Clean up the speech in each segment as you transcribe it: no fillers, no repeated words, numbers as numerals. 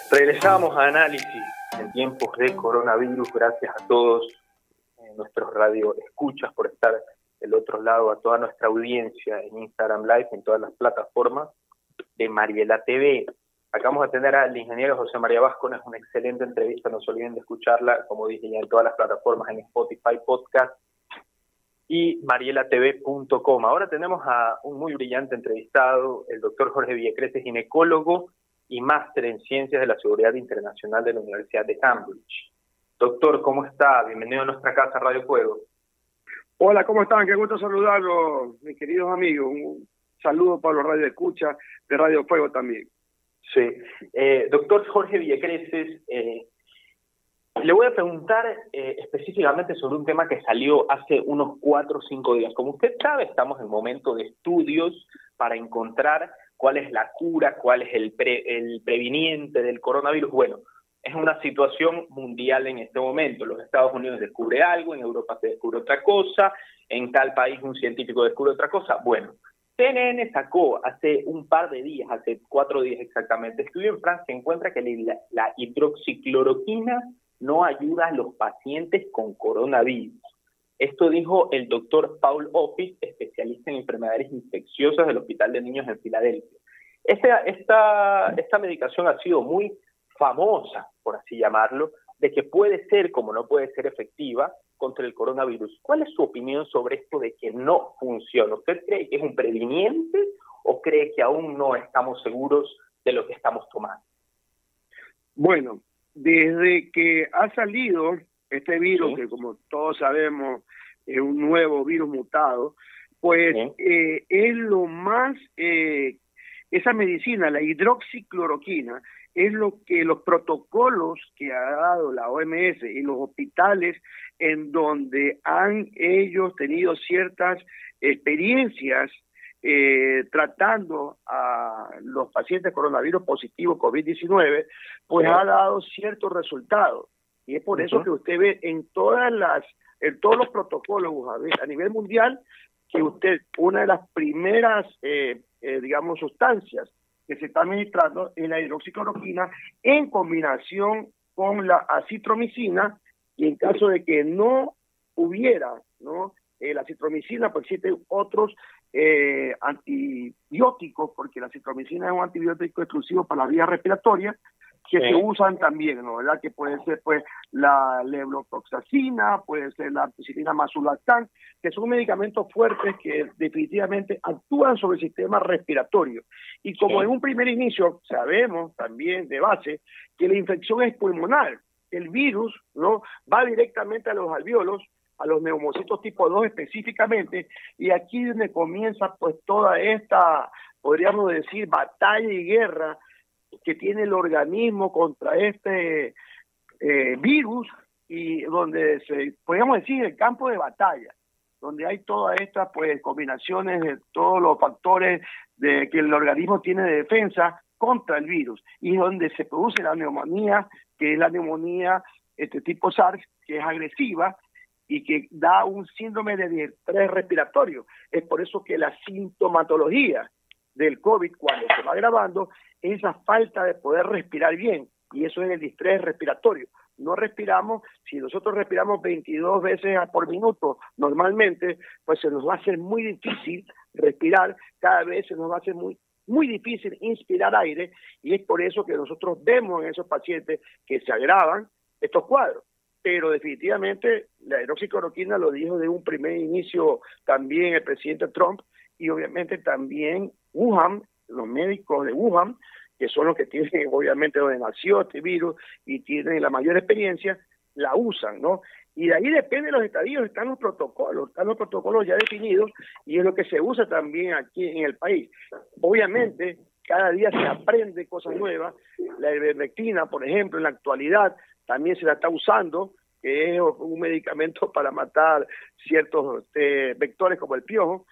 Regresamos a Análisis en tiempos de coronavirus. Gracias a todos nuestros radio escuchas por estar del otro lado, a toda nuestra audiencia en Instagram Live, en todas las plataformas de Mariela TV. Acabamos de tener al ingeniero José María Vascon, es una excelente entrevista, no se olviden de escucharla, como dije ya, en todas las plataformas, en Spotify, Podcast y marielatv.com. Ahora tenemos a un muy brillante entrevistado, el doctor Jorge Villacreces, ginecólogo y máster en Ciencias de la Seguridad Internacional de la Universidad de Cambridge. Doctor, ¿cómo está? Bienvenido a nuestra casa Radio Fuego. Hola, ¿cómo están? Qué gusto saludarlos, mis queridos amigos. Un saludo para los radio escucha de Radio Fuego también. Sí. Doctor Jorge Villacreces, le voy a preguntar específicamente sobre un tema que salió hace unos 4 o 5 días. Como usted sabe, estamos en momento de estudios para encontrar cuál es la cura, cuál es el previniente del coronavirus. Bueno, es una situación mundial en este momento. Los Estados Unidos descubre algo, en Europa se descubre otra cosa, en tal país un científico descubre otra cosa. Bueno, CNN sacó hace un par de días, hace 4 días exactamente, estudio en Francia, encuentra que la hidroxicloroquina no ayuda a los pacientes con coronavirus. Esto dijo el doctor Paul Offit, especialista en enfermedades infecciosas del Hospital de Niños en Filadelfia. Esta medicación ha sido muy famosa, por así llamarlo, de que puede ser, como no puede ser efectiva, contra el coronavirus. ¿Cuál es su opinión sobre esto de que no funciona? ¿Usted cree que es un previniente o cree que aún no estamos seguros de lo que estamos tomando? Bueno, desde que ha salido este virus, sí, que como todos sabemos es un nuevo virus mutado, pues sí, es lo más, esa medicina, la hidroxicloroquina, es lo que los protocolos que ha dado la OMS y los hospitales en donde han ellos tenido ciertas experiencias tratando a los pacientes coronavirus positivos COVID-19, pues ha dado ciertos resultados. Y es por eso que usted ve en todos los protocolos a nivel mundial que una de las primeras, digamos, sustancias que se está administrando es la hidroxicloroquina en combinación con la acitromicina, y en caso de que no hubiera, ¿no?, la acitromicina, pues existen otros antibióticos, porque la acitromicina es un antibiótico exclusivo para la vía respiratoria, que se usan también, ¿no? ¿Verdad? Que puede ser pues la levotiraxina, puede ser la ampicilina masulactam, que son medicamentos fuertes que definitivamente actúan sobre el sistema respiratorio. Y como en un primer inicio sabemos también de base que la infección es pulmonar, el virus, ¿no?, va directamente a los alvéolos, a los neumocitos tipo 2 específicamente, y aquí es donde comienza pues toda esta, podríamos decir, batalla y guerra que tiene el organismo contra este virus, y donde podríamos decir el campo de batalla, donde hay todas estas pues combinaciones de todos los factores de que el organismo tiene de defensa contra el virus, y donde se produce la neumonía, que es la neumonía tipo SARS, que es agresiva y que da un síndrome de distrés respiratorio. Es por eso que la sintomatología del COVID, cuando se va agravando, es esa falta de poder respirar bien, y eso es el distrés respiratorio. No respiramos, si nosotros respiramos 22 veces por minuto normalmente, pues se nos va a hacer muy difícil respirar, cada vez se nos va a hacer muy difícil inspirar aire, y es por eso que nosotros vemos en esos pacientes que se agravan estos cuadros. Pero definitivamente la hidroxicloroquina lo dijo de un primer inicio también el presidente Trump, y obviamente también Wuhan, los médicos de Wuhan, que son los que tienen obviamente donde nació este virus y tienen la mayor experiencia, la usan, ¿no? Y de ahí depende de los estadios, están los protocolos ya definidos, y es lo que se usa también aquí en el país. Obviamente, cada día se aprende cosas nuevas. La ivermectina, por ejemplo, en la actualidad también se la está usando, que es un medicamento para matar ciertos vectores como el piojo,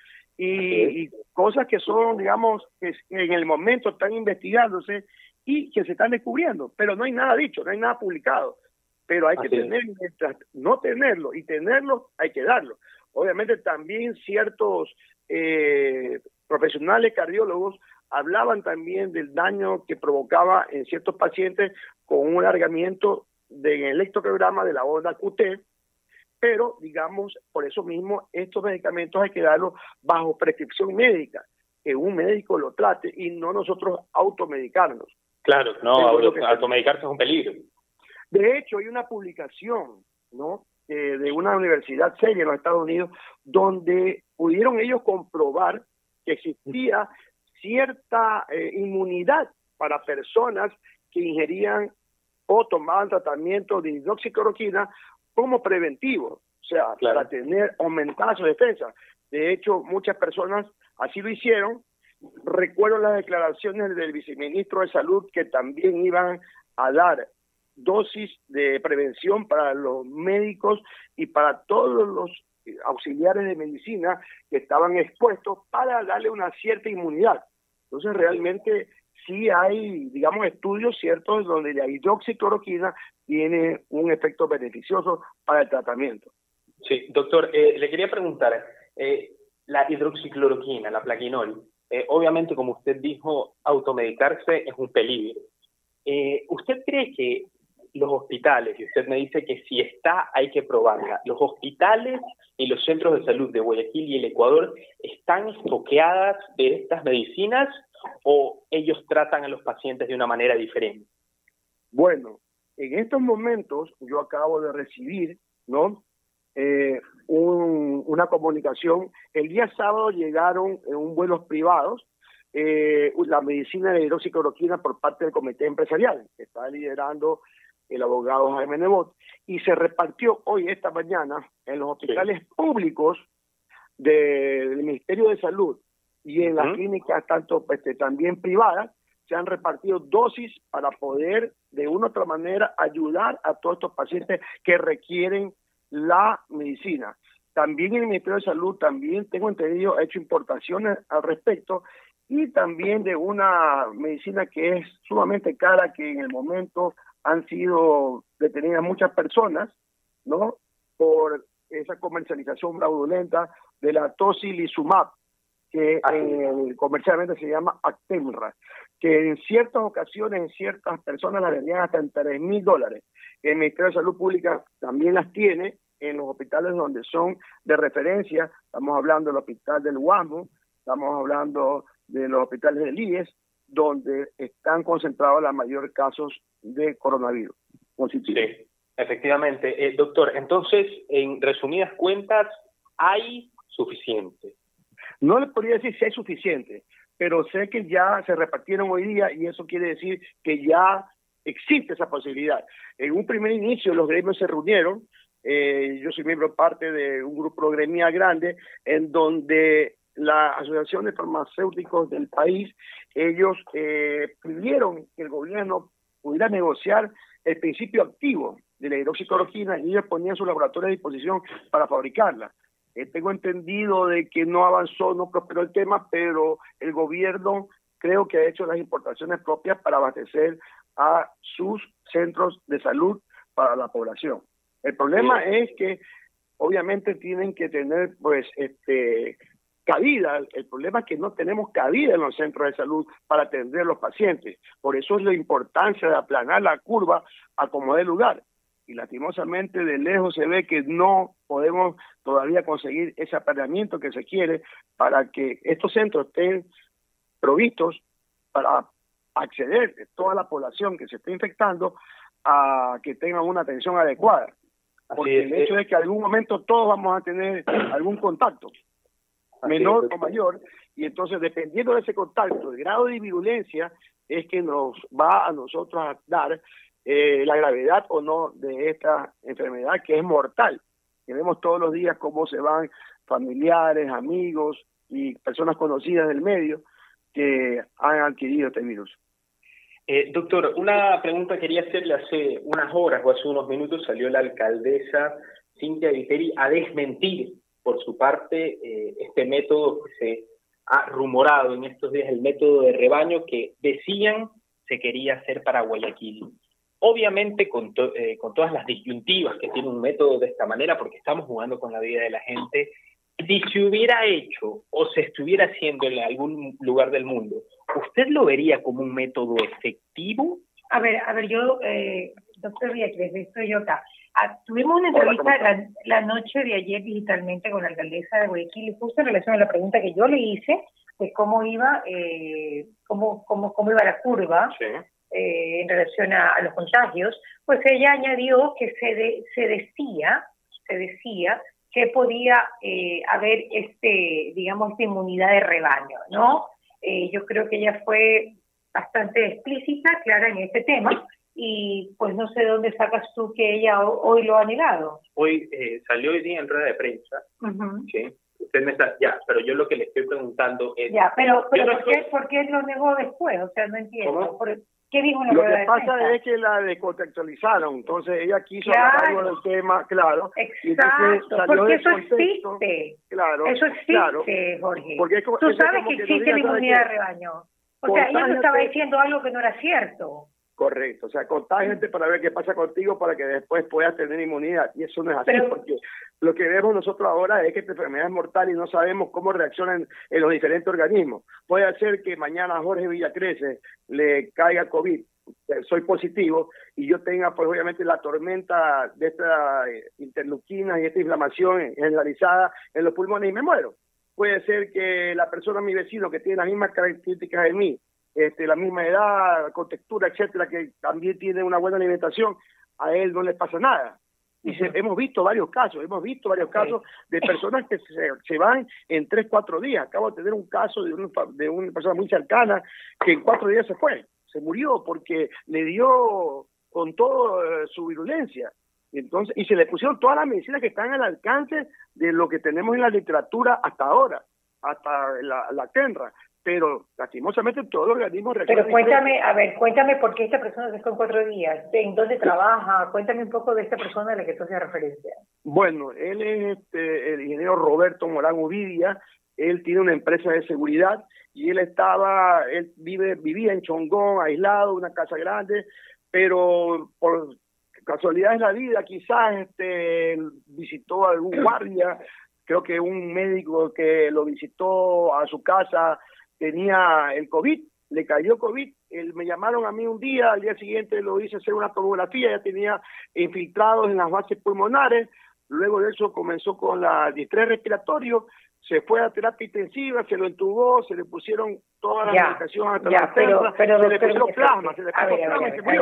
y cosas que son, digamos, que en el momento están investigándose y que se están descubriendo, pero no hay nada dicho, no hay nada publicado. Pero hay que tenerlo, no tenerlo, y tenerlo hay que darlo. Obviamente también ciertos profesionales cardiólogos hablaban también del daño que provocaba en ciertos pacientes con un alargamiento del electrocardiograma de la onda QT, pero, digamos, por eso mismo, estos medicamentos hay que darlos bajo prescripción médica, que un médico lo trate y no nosotros automedicarnos. Claro, no, automedicarse es un peligro. De hecho, hay una publicación, ¿no?, de una universidad seria en los Estados Unidos, donde pudieron ellos comprobar que existía cierta inmunidad para personas que ingerían o tomaban tratamiento de hidroxicloroquina como preventivo, o sea, claro, para tener aumentada su defensa. De hecho, muchas personas así lo hicieron. Recuerdo las declaraciones del viceministro de Salud que también iban a dar dosis de prevención para los médicos y para todos los auxiliares de medicina que estaban expuestos para darle una cierta inmunidad. Entonces, realmente sí hay, digamos, estudios ciertos donde la hidroxicloroquina tiene un efecto beneficioso para el tratamiento. Sí, doctor, le quería preguntar, la hidroxicloroquina, la plaquenol, obviamente, como usted dijo, automedicarse es un peligro. ¿Usted cree que los hospitales, y usted me dice que si está hay que probarla, los hospitales y los centros de salud de Guayaquil y el Ecuador están estoqueadas de estas medicinas o ellos tratan a los pacientes de una manera diferente? Bueno, en estos momentos yo acabo de recibir, ¿no?, una comunicación. El día sábado llegaron en un vuelos privados la medicina de hidroxicloroquina por parte del comité empresarial que está liderando el abogado Jaime Nebot, y se repartió hoy, esta mañana, en los hospitales públicos del Ministerio de Salud y en las clínicas tanto también privadas. Se han repartido dosis para poder de una u otra manera ayudar a todos estos pacientes que requieren la medicina. También el Ministerio de Salud, también tengo entendido, ha hecho importaciones al respecto, y también de una medicina que es sumamente cara, que en el momento han sido detenidas muchas personas, ¿no?, por esa comercialización fraudulenta de la tocilizumab, que comercialmente se llama Actemra, que en ciertas ocasiones, en ciertas personas la vendían hasta en $3,000. El Ministerio de Salud Pública también las tiene en los hospitales donde son de referencia. Estamos hablando del hospital del Guasmo, estamos hablando de los hospitales del IES, donde están concentrados los mayores casos de coronavirus. Sí, efectivamente. Doctor, entonces, en resumidas cuentas, ¿hay suficiente? No le podría decir si hay suficiente, pero sé que ya se repartieron hoy día y eso quiere decir que ya existe esa posibilidad. En un primer inicio los gremios se reunieron, yo soy miembro parte de un grupo gremial grande en donde la Asociación de Farmacéuticos del país, ellos pidieron que el gobierno pudiera negociar el principio activo de la hidroxicloroquina y ellos ponían su laboratorio a disposición para fabricarla. Tengo entendido de que no avanzó, no prosperó el tema, pero el gobierno creo que ha hecho las importaciones propias para abastecer a sus centros de salud para la población. El problema es que obviamente tienen que tener cabida. El problema es que no tenemos cabida en los centros de salud para atender a los pacientes. Por eso es la importancia de aplanar la curva a como dé lugar. Y lastimosamente de lejos se ve que no podemos todavía conseguir ese aplanamiento que se quiere para que estos centros estén provistos para acceder a toda la población que se esté infectando a que tengan una atención adecuada. Porque el hecho es que en algún momento todos vamos a tener algún contacto, menor o mayor, y entonces dependiendo de ese contacto, el grado de virulencia es que nos va a nosotros a dar la gravedad o no de esta enfermedad que es mortal. Que vemos todos los días cómo se van familiares, amigos y personas conocidas del medio que han adquirido este virus. Doctor, una pregunta quería hacerle. Hace unas horas o hace unos minutos salió la alcaldesa Cynthia Viteri a desmentir por su parte este método que se ha rumorado en estos días, el método de rebaño que decían se quería hacer para Guayaquil. Obviamente con todas las disyuntivas que tiene un método de esta manera, porque estamos jugando con la vida de la gente, si se hubiera hecho o se estuviera haciendo en algún lugar del mundo ¿usted lo vería como un método efectivo? A ver, yo, doctor Villacres, estoy yo acá. Tuvimos una entrevista la noche de ayer digitalmente con la alcaldesa de Guayaquil, justo en relación a la pregunta que yo le hice de cómo iba, cómo iba la curva. Sí. En relación a los contagios, pues ella añadió que se decía que podía haber digamos, esta inmunidad de rebaño, ¿no? Yo creo que ella fue bastante explícita, clara en este tema, y pues no sé dónde sacas tú que ella hoy lo ha negado. Hoy salió hoy día en rueda de prensa, ¿sí? Usted me está, pero yo lo que le estoy preguntando es... Ya, pero ¿por qué lo negó después? O sea, no entiendo. ¿Qué dijo en la rueda de prensa? Lo que pasa es que la descontextualizaron, entonces ella quiso hablar algo del tema, claro. Exacto, porque eso existe. Claro, eso existe, claro. Jorge. Porque tú sabes que existe la inmunidad de rebaño. O sea, ella no estaba diciendo algo que no era cierto. Correcto, o sea, contágiate para ver qué pasa contigo para que después puedas tener inmunidad. Y eso no es así, porque lo que vemos nosotros ahora es que esta enfermedad es mortal y no sabemos cómo reaccionan en los diferentes organismos. Puede ser que mañana a Jorge Villacreces le caiga COVID, soy positivo, y yo tenga pues obviamente la tormenta de esta interleuquina y esta inflamación generalizada en los pulmones y me muero. Puede ser que la persona, mi vecino, que tiene las mismas características de mí, la misma edad, contextura, etcétera, que también tiene una buena alimentación, a él no le pasa nada. Y hemos visto varios casos de personas que se van en 3-4 días. Acabo de tener un caso de una persona muy cercana que en 4 días se murió porque le dio con todo su virulencia. Entonces, y se le pusieron todas las medicinas que están al alcance de lo que tenemos en la literatura hasta ahora, hasta la TENRA. Pero lastimosamente todos los organismos reaccionan. Pero cuéntame por qué esta persona se fue en 4 días, en dónde trabaja, cuéntame un poco de esta persona a la que tú haces referencia. Bueno, él es el ingeniero Roberto Morán Uvidia, él tiene una empresa de seguridad y él vivía en Chongón, aislado, una casa grande, pero por casualidad de la vida quizás visitó a algún guardia, creo que un médico que lo visitó a su casa tenía el COVID, le cayó COVID, me llamaron a mí un día, al día siguiente lo hice hacer una tomografía, ya tenía infiltrados en las bases pulmonares, luego de eso comenzó con la distrés respiratorio, se fue a terapia intensiva, se lo entubó, se le pusieron todas las medicaciones hasta la tierra, se le pusieron plasma, se murió.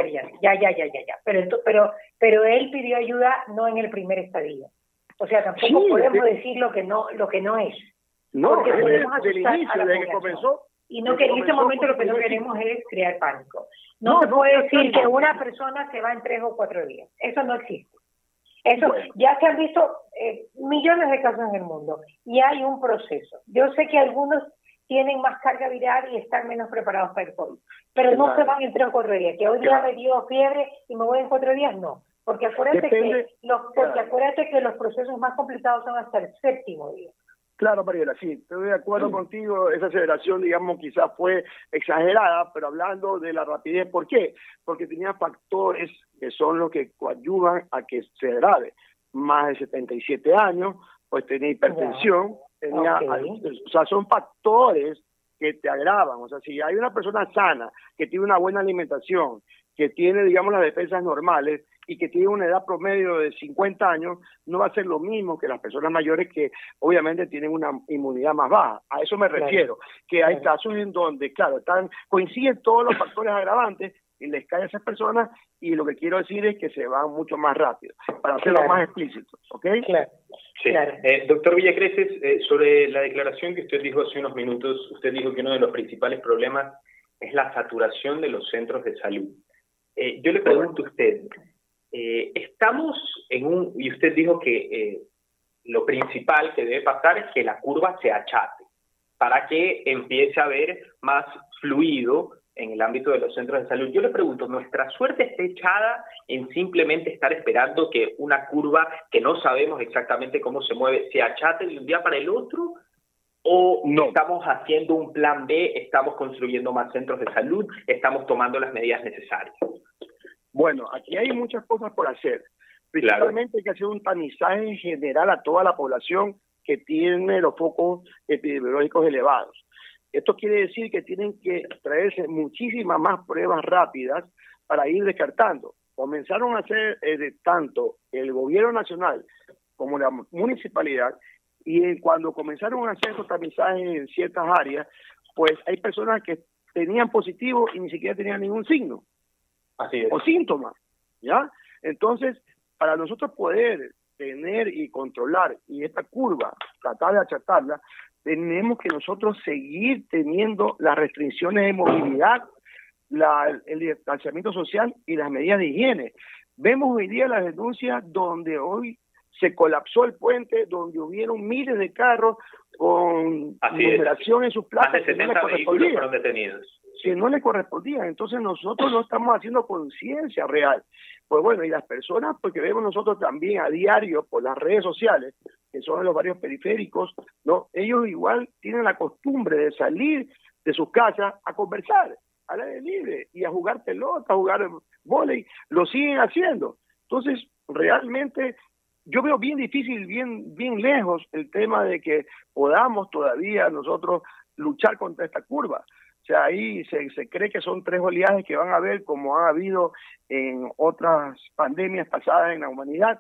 Pero él pidió ayuda no en el primer estadio. O sea, tampoco podemos decir lo que no es. No, desde el inicio, desde que comenzó. Y no que en ese momento lo que no queremos es crear pánico. No se puede decir que una persona se va en 3 o 4 días. Eso no existe. Eso ya se han visto millones de casos en el mundo y hay un proceso. Yo sé que algunos tienen más carga viral y están menos preparados para el COVID, pero no se van en 3 o 4 días. Que hoy día me dio fiebre y me voy en 4 días, no. Porque acuérdate que los procesos más complicados son hasta el 7º día. Claro, Mariela, sí, estoy de acuerdo contigo, esa aceleración, digamos, quizás fue exagerada, pero hablando de la rapidez, ¿por qué? Porque tenía factores que son los que coadyuvan a que se agrave. Más de 77 años, pues tenía hipertensión, o sea, son factores que te agravan. O sea, si hay una persona sana, que tiene una buena alimentación, que tiene, digamos, las defensas normales, y que tiene una edad promedio de 50 años, no va a ser lo mismo que las personas mayores que obviamente tienen una inmunidad más baja. A eso me refiero, que hay casos en donde, claro, coinciden todos los factores agravantes y les cae a esas personas y lo que quiero decir es que se van mucho más rápido, para hacerlo más explícito, ¿ok? Claro. Sí. Doctor Villacreces, sobre la declaración que usted dijo hace unos minutos, usted dijo que uno de los principales problemas es la saturación de los centros de salud. Yo le pregunto a usted, estamos y usted dijo que lo principal que debe pasar es que la curva se achate para que empiece a haber más fluido en el ámbito de los centros de salud. Yo le pregunto, ¿nuestra suerte está echada en simplemente estar esperando que una curva que no sabemos exactamente cómo se mueve se achate de un día para el otro? ¿O no estamos haciendo un plan B, estamos construyendo más centros de salud, estamos tomando las medidas necesarias? Bueno, aquí hay muchas cosas por hacer. Principalmente hay que hacer un tamizaje general a toda la población que tiene los focos epidemiológicos elevados. Esto quiere decir que tienen que traerse muchísimas más pruebas rápidas para ir descartando. Comenzaron a hacer tanto el gobierno nacional como la municipalidad, y cuando comenzaron a hacer esos tamizajes en ciertas áreas, pues hay personas que tenían positivo y ni siquiera tenían ningún signo. Así es. O síntoma, ¿ya? Entonces, para nosotros poder tener y controlar y esta curva, tratar de achatarla, tenemos que nosotros seguir teniendo las restricciones de movilidad, el distanciamiento social y las medidas de higiene. Vemos hoy día las denuncias donde hoy se colapsó el puente, donde hubieron miles de carros con numeración en sus plazas. Más de 70 vehículos fueron detenidos. Que no le correspondían. Entonces nosotros no estamos haciendo conciencia real. Pues bueno, y las personas, porque vemos nosotros también a diario por las redes sociales, que son en los barrios periféricos, ¿no? Ellos igual tienen la costumbre de salir de sus casas a conversar al aire libre y a jugar pelota, a jugar vóley, lo siguen haciendo. Entonces, realmente yo veo bien difícil, bien lejos el tema de que podamos todavía nosotros luchar contra esta curva. O sea, ahí se cree que son 3 oleajes que van a haber como ha habido en otras pandemias pasadas en la humanidad.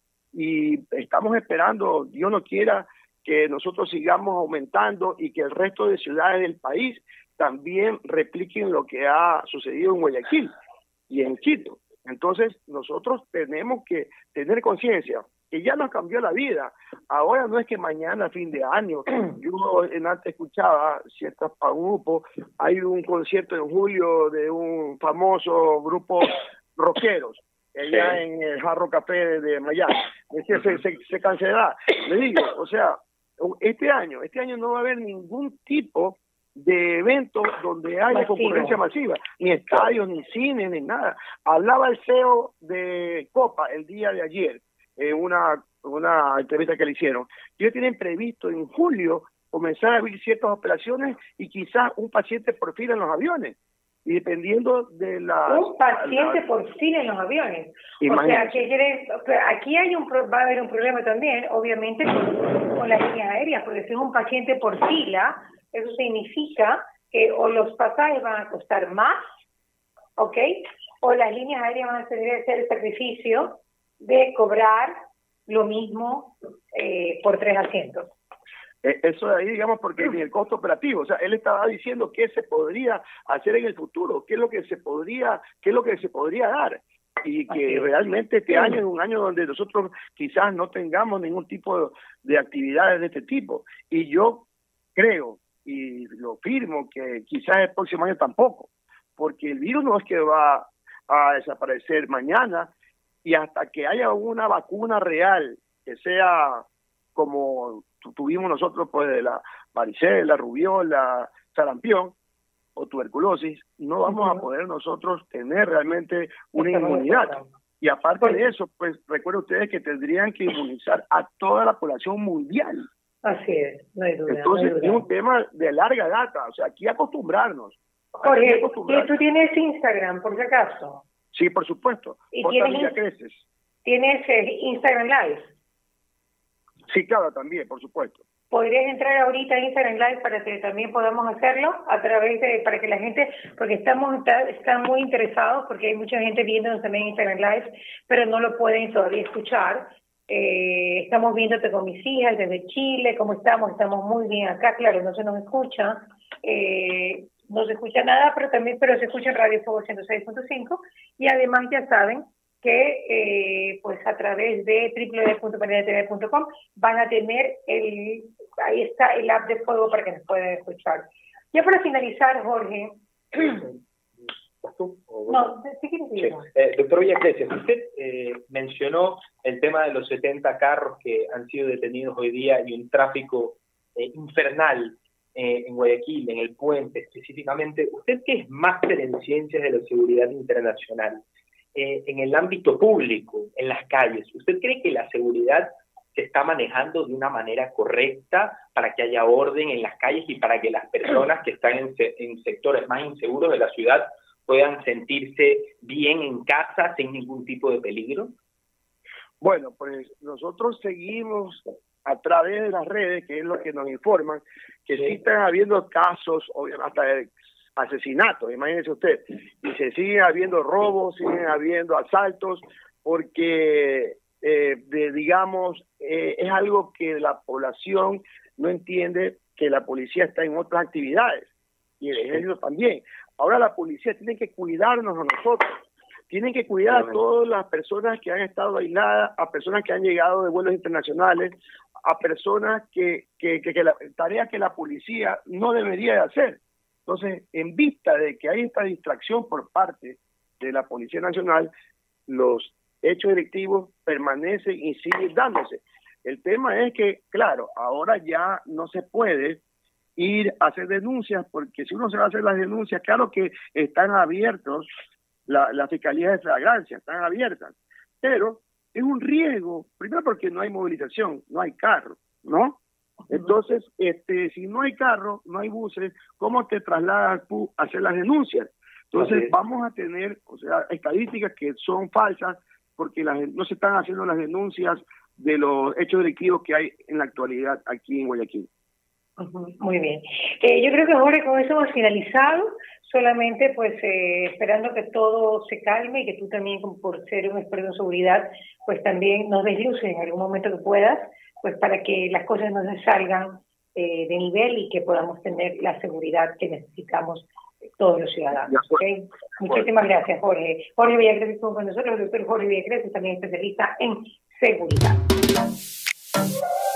Y estamos esperando, Dios no quiera, que nosotros sigamos aumentando y que el resto de ciudades del país también repliquen lo que ha sucedido en Guayaquil y en Quito. Entonces, nosotros tenemos que tener conciencia que ya nos cambió la vida. Ahora no es que mañana, fin de año, yo antes escuchaba ciertos grupos, hay un concierto en julio de un famoso grupo rockeros, allá en el Jarro Café de Miami. Se cancelará. Le digo, o sea, este año no va a haber ningún tipo de eventos donde haya concurrencia masiva, ni estadios, ni cine, ni nada. Hablaba el CEO de Copa el día de ayer, una entrevista que le hicieron. Ellos tienen previsto en julio comenzar a abrir ciertas operaciones y quizás un paciente por fila en los aviones. Y dependiendo de la... Un paciente por fila en los aviones. Imagínate. O sea, aquí va a haber un problema también, obviamente, con las líneas aéreas, porque si es un paciente por fila, eso significa que o los pasajes van a costar más, ¿ok? O las líneas aéreas van a tener que hacer el sacrificio de cobrar lo mismo por 3 asientos. Eso de ahí, digamos, porque ni el costo operativo, o sea, él estaba diciendo qué se podría hacer en el futuro, qué es lo que se podría dar, y que realmente este año es un año donde nosotros quizás no tengamos ningún tipo de actividades de este tipo. Y yo creo, y lo firmo, que quizás el próximo año tampoco, porque el virus no es que va a desaparecer mañana, y hasta que haya una vacuna real que sea como tuvimos nosotros, pues, de la varicela, rubiola, sarampión o tuberculosis, no vamos a poder nosotros tener realmente una inmunidad. Y aparte de eso, pues recuerden ustedes que tendrían que inmunizar a toda la población mundial. Así es, no hay duda. Entonces, no hay duda. es un tema de larga data, o sea, aquí acostumbrarnos. Jorge, ¿tú tienes Instagram, por si acaso? Sí, por supuesto. ¿Y tienes Instagram Live? Sí, claro, también, por supuesto. ¿Podrías entrar ahorita a Instagram Live para que también podamos hacerlo a través de, para que la gente, porque están muy interesados, porque hay mucha gente viéndonos también en Instagram Live, pero no lo pueden todavía escuchar. Estamos viéndote con mis hijas desde Chile, ¿cómo estamos? Estamos muy bien acá, claro, no se nos escucha, no se escucha nada, pero se escucha en Radio Fuego 106.5, y además ya saben que pues a través de www.panelatv.com van a tener ahí está el app de Fuego para que nos puedan escuchar. Ya para finalizar, Jorge. No, ¿qué quieres decir? Doctor Villacreces, usted mencionó el tema de los 70 carros que han sido detenidos hoy día y un tráfico infernal en Guayaquil, en el puente específicamente. ¿Usted qué es máster en ciencias de la seguridad internacional? En el ámbito público, en las calles, ¿usted cree que la seguridad se está manejando de una manera correcta para que haya orden en las calles y para que las personas que están en sectores más inseguros de la ciudad puedan sentirse bien en casa sin ningún tipo de peligro? Bueno, pues nosotros seguimos a través de las redes, que es lo que nos informan, que sí están habiendo casos, obviamente, hasta de asesinatos, imagínese usted, y se siguen habiendo robos, siguen habiendo asaltos, porque digamos, es algo que la población no entiende, que la policía está en otras actividades, y el ejército también. Ahora la policía tiene que cuidarnos a nosotros, tienen que cuidar a todas las personas que han estado aisladas, a personas que han llegado de vuelos internacionales, a personas que la tarea que la policía no debería de hacer. Entonces, en vista de que hay esta distracción por parte de la Policía Nacional, los hechos delictivos permanecen y siguen dándose. El tema es que, claro, ahora ya no se puede ir a hacer denuncias, porque si uno se va a hacer las denuncias, claro que están abiertos, las fiscalías de flagrancia están abiertas, pero es un riesgo, primero porque no hay movilización, no hay carro, ¿no? Entonces, si no hay carro, no hay buses, ¿cómo te trasladas tú a hacer las denuncias? Entonces, vamos a tener, o sea, estadísticas que son falsas, porque no se están haciendo las denuncias de los hechos delictivos que hay en la actualidad aquí en Guayaquil. Muy bien. Yo creo que, Jorge, con eso hemos finalizado, solamente pues esperando que todo se calme y que tú también, por ser un experto en seguridad, pues también nos des luces en algún momento que puedas, pues para que las cosas no se salgan de nivel y que podamos tener la seguridad que necesitamos todos los ciudadanos. ¿Okay? Muchísimas gracias, Jorge. Jorge Villacrés estuvo con nosotros, el doctor Jorge Villacrés es también especialista en seguridad.